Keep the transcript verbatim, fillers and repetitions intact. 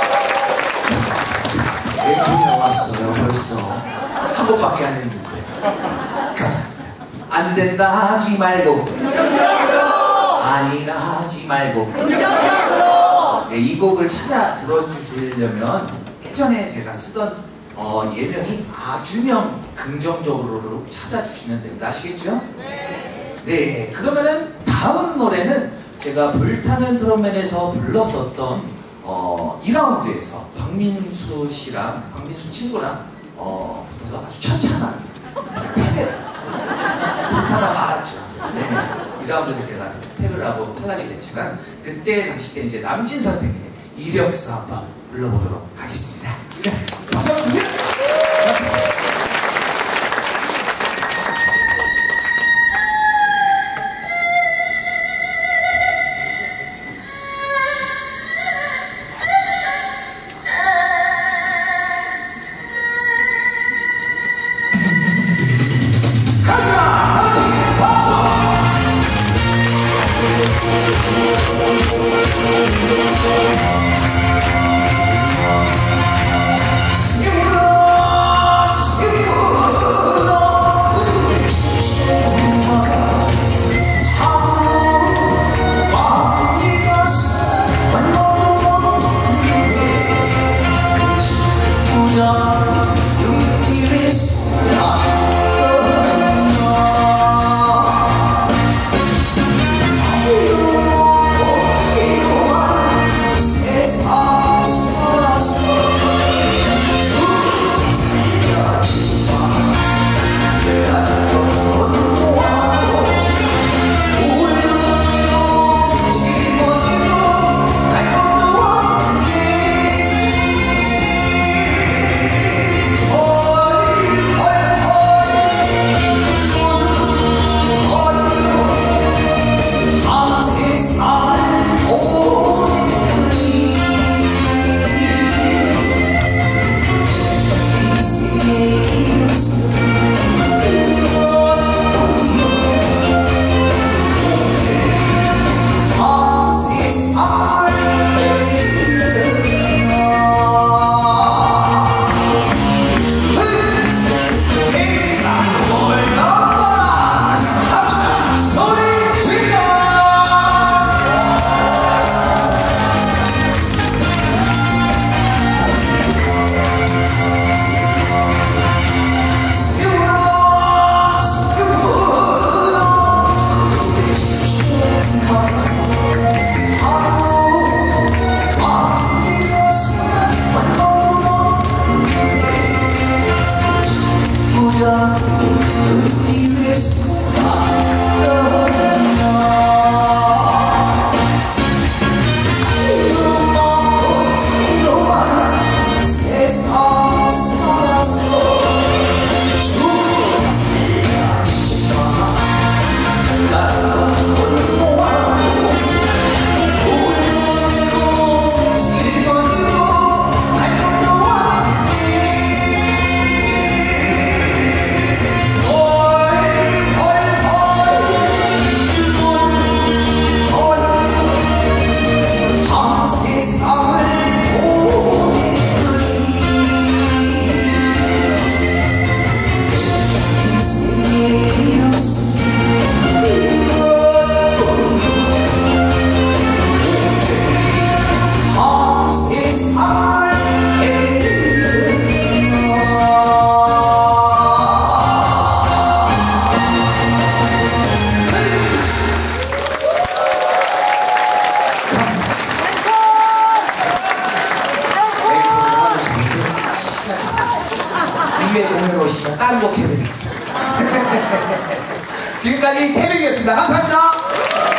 앵콜이 나왔어요. 벌써 한 곡밖에 안 했는데. 안 된다 하지 말고, 아니라 하지 말고. 네, 이 곡을 찾아 들어주시려면 예전에 제가 쓰던 어, 예명이 아주명 긍정적으로 찾아주시면 됩니다. 아시겠죠? 네. 네, 그러면은 다음 노래는 제가 불타는 트롯맨에서 불렀었던 어, 이 라운드에서 박민수 씨랑 박민수 친구랑 어, 붙어서 아주 천천한 패배를 불타다 말았죠. 네, 이 라운드에서 제가 패배를 하고 탈락이 됐지만 그때 당시 때 이제 남진 선생님의 이력서 한번 불러보도록 하겠습니다. 네, 박수 한번 주세요. 딴 곡 해드릴게요. 지금까지 태백이었습니다. 감사합니다.